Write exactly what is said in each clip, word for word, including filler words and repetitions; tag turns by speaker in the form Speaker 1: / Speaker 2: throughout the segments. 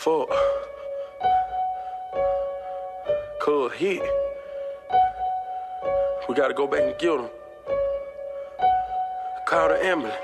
Speaker 1: Fuck. Could hit. We gotta go back and get him. Call the ambulance.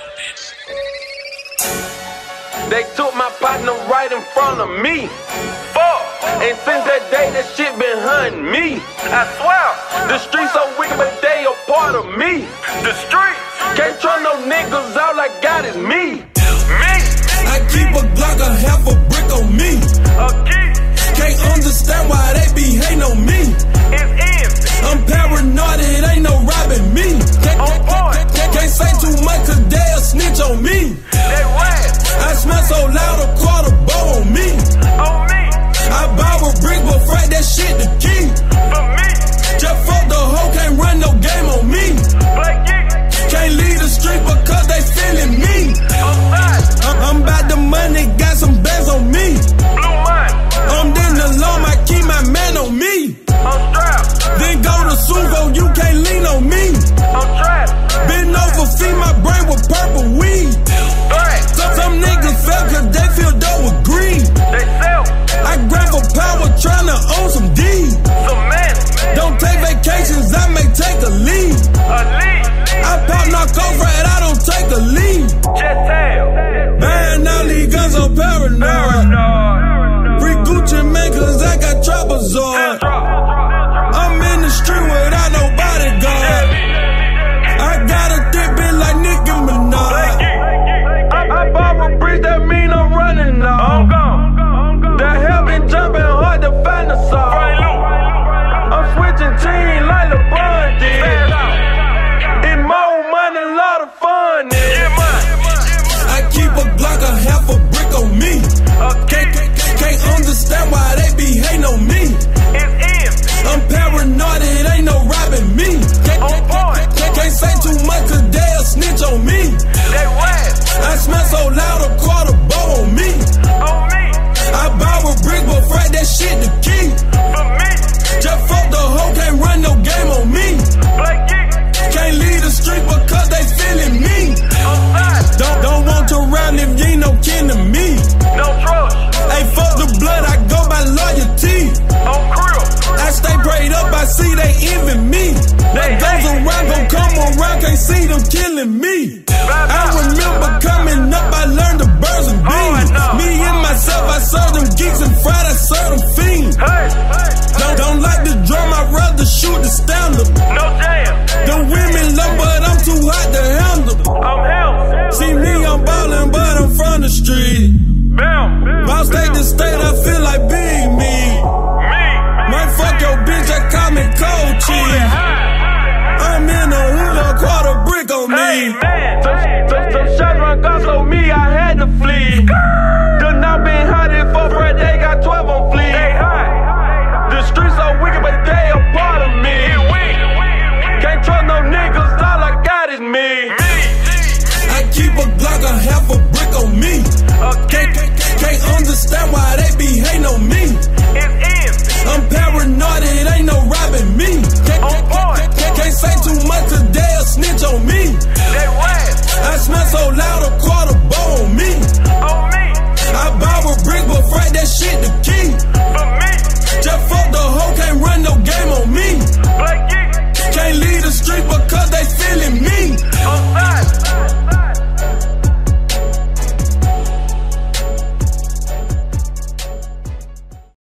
Speaker 1: They took my partner right in front of me. Fuck. And since that day, that shit been hunting me. I swear, the streets so wicked, but they a part of me. The streets can't trust no niggas. All I got is me. Me.
Speaker 2: I keep a Glock, a half a brick on me.
Speaker 1: A key.
Speaker 2: Can't understand why they be hating on me.
Speaker 1: It's in.
Speaker 2: I'm paranoid, it ain't no robbing me. Can't,
Speaker 1: On point.
Speaker 2: can't, can't say too much, cause they'll snitch on me.
Speaker 1: They rap.
Speaker 2: I smell so loud, a quarter bow on me.
Speaker 1: On me.
Speaker 2: I borrow a brick, but frack that shit the key.
Speaker 1: For me.
Speaker 2: Just fuck the hoe, can't run no game on me.
Speaker 1: Black geek.
Speaker 2: Can't leave the street because they feeling me.
Speaker 1: I'm fine.
Speaker 2: I'm, I'm about the money, got some bands on me.
Speaker 1: Blue mind.
Speaker 2: I'm in the alarm, I keep my man on me.
Speaker 1: I'm strapped.
Speaker 2: Then go to Suvo, you can't lean on me.
Speaker 1: I'm trapped.
Speaker 2: Been over, feed my brain with purple weed.
Speaker 1: Black.
Speaker 2: Some, some niggas fell cause they feel dope with green.
Speaker 1: They sell.
Speaker 2: I grab for power, tryna own some D.
Speaker 1: Some man.
Speaker 2: Don't take vacations, I may take a leave.
Speaker 1: A lead.
Speaker 2: I pop narcos right, I don't take a leave.
Speaker 1: Just tell.
Speaker 2: Man, all these guns are paranoid.
Speaker 1: Paranoid.
Speaker 2: Free Gucci man, cause I got Trapezoid. I'm in the street without no bodyguard. I got a thick bitch like Nicki Minaj.
Speaker 1: I, I borrow bricks, that mean I'm running now. I'm gone. The hell been jumping hard to find the song. I'm switching team like LeBron did. It's more money, a lot of fun.
Speaker 2: I keep a Glock, a half a brick on me. Can't, can't, can't understand why they be hating on me. I'm paranoid, it ain't no robbing me. Can't, can't, can't, can't say too much cause they'll snitch on me. I smell so loud, a quarter bow on me. I borrow a brick, but frack that shit the key. Just fuck the hoe, can't run no game on me. Can't leave the street because they feeling me. Don't, don't want to run if you ain't no kin to me.
Speaker 1: No trust.
Speaker 2: Hey, fuck the blood, I go by loyalty.
Speaker 1: On crib.
Speaker 2: I stay prayed up, I see they envy me. That goes around, gon' come around, can't see them killing me. I remember coming up, I learned the birds and bees. Me and myself, I serve them geeks and fried, I serve them fiends. Don't, don't like the drum, I'd rather shoot the stand up.
Speaker 1: No jam.
Speaker 2: The women love, but I'm too hot to handle.
Speaker 1: I'm hell.
Speaker 2: See me, I'm ballin', but I'm from the street.
Speaker 1: Bam.
Speaker 2: From state to state, I feel like being me.
Speaker 1: Me.
Speaker 2: Might fuck your bitch, I call me cold cheese. I'm in the hood, a quarter brick on me.
Speaker 1: Hey, man. Some, some, some shots run guns on me, I had to flee. The now been hunted for Fred, they got twelve on flee. The streets are wicked, but they a part of me. Can't trust no niggas, all I got is me.
Speaker 2: I keep a Glock, a half a brick on me. Can't, can't, can't understand why they be hating on me. I'm paranoid, it ain't no robbing me.